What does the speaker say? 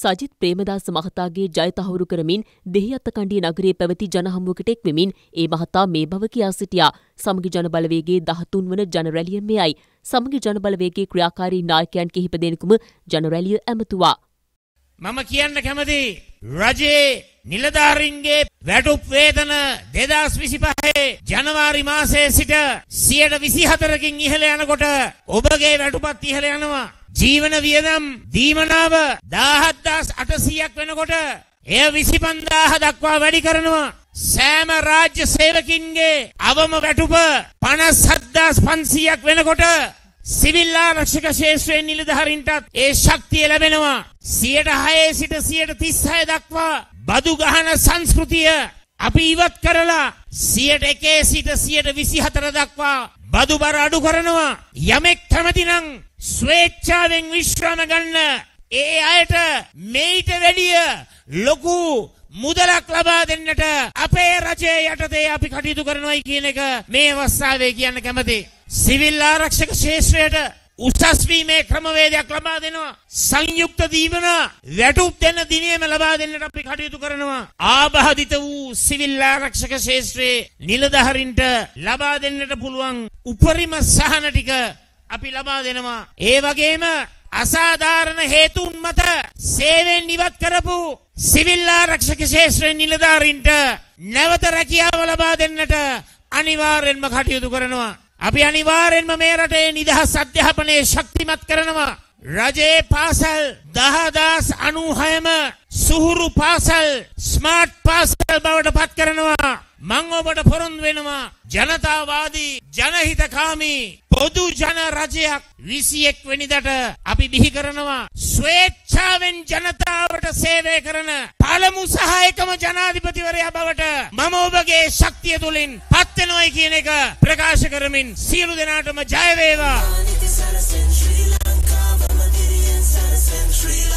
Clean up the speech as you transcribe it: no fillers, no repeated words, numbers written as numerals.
සජිත් ප්‍රේමදාස මහතාගේ ජය තහවුරු කරමින් දෙහිඅත්තකණ්ඩිය නගරයේ පැවති ජනහමුවකට එක් වෙමින් ඒ මහතා මේ බව කියා සිටියා. සමගි ජනබලවේගයේ 13 වන ජනරැලිය මෙයයි. සමගි ජනබලවේගයේ ක්‍රියාකාරී නායකයන් කිහිප දෙනෙකුම ජනරැලිය ඇමතුවා. මම කියන්න කැමති රජයේ නිලධාරීන්ගේ වැටුප් වේතන 2025 ජනවාරි මාසයේ සිට 24%කින් ඉහළ යනකොට ඔබගේ වැටුපත් ඉහළ යනවා. ජීවන වියදම් දීමනාව 17800ක් වෙනකොට එය 25000 දක්වා වැඩි කරනවා. සෑම රාජ්‍ය සේවකින්ගේ අවම වැටුප 57500ක් වෙනකොට සිවිල් ආරක්ෂක ශේෂ්ත්‍රයේ නිලධාරීන්ටත් ඒ ශක්තිය ලැබෙනවා. 6% සිට 36% දක්වා බදු ගහන සංස්කෘතිය අපි ඉවත් කරලා 1% සිට 24% දක්වා බදු බර අඩු කරනවා. යමෙක් කැමති නම් ස්වේච්ඡාවෙන් විශ්‍රාම ගන්න ඒ අයට මේට වැඩිය ලොකු මුදලක් ලබා දෙන්නට අපේ රජයේ යටතේ අපි කටයුතු කරනවායි කියන එක මේ අවස්ථාවේ කියන්න කැමතියි. සිවිල් ආරක්ෂක ශේෂ්ත්‍රයට උසස් වීමේ ක්‍රමවේදයක් ලබා දෙනවා. සංයුක්ත දීවන වැටුප් දෙන දිනයේම ලබා දෙන්නට අපි කටයුතු කරනවා. ආබාධිත වූ සිවිල් ආරක්ෂක ශේෂ්ත්‍රයේ නිලධාරීන්ට ලබා දෙන්නට පුළුවන් උපරිම සහන ටික අපි ලබා දෙනවා. ඒ වගේම අසාධාරණ හේතුන් මත සේවයෙන් ඉවත් කරපු සිවිල් ආරක්ෂක ශේෂ්ත්‍රයේ නිලධාරීන්ට නැවත රැකියාව ලබා දෙන්නට අනිවාර්යෙන්ම කටයුතු කරනවා. අපි අනිවාර්යෙන්ම මේ රටේ නිදහස් අධ්‍යාපනයේ ශක්තිමත් කරනවා. රජයේ පාසල් 10096ම සුහුරු පාසල් ස්මාර්ට් පාසල් බවට පත් කරනවා. මම ඔබට පොරොන්දු වෙනවා ජනතාවාදී ජනහිතකාමී පොදු ජන රජයක් 21 වෙනිදාට අපි බිහි කරනවා. ස්වේච්ඡාවෙන් ජනතාවට සේවය කරන පළමු සහ එකම ජනාධිපතිවරයා බවට මම ඔබගේ ශක්තිය තුලින් පත් වෙනවයි කියන එක ප්‍රකාශ කරමින් සියලු දෙනාටම ජය වේවා.